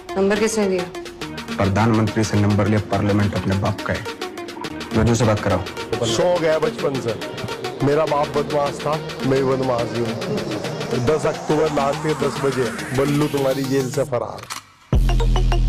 Number किसने दिया? प्रधानमंत्री से नंबर लिया, पार्लियामेंट अपने बाप का है। रजू से बात कराओ। शौक है बचपन से, मेरा बाप बदमाश था, मैं बदमाश ही हूँ। 10 अक्टूबर रात के 10 बजे बल्लू तुम्हारी जेल से फरार।